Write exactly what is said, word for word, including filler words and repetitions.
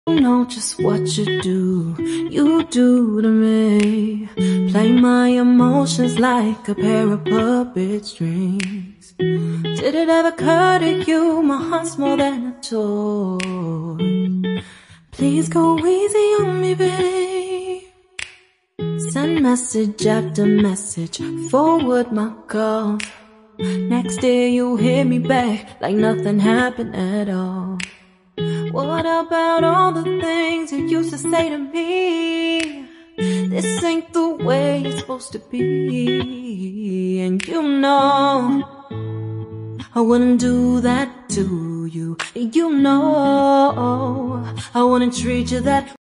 You know just what you do, you do to me. Play my emotions like a pair of puppet strings. Did it ever occur to you my heart's more than a toy? Please go easy on me, babe. Send message after message, forward my calls. Next day you hit me back like nothing happened at all. What about all the things you used to say to me? This ain't the way it's supposed to be. And you know I wouldn't do that to you. You know I wouldn't treat you that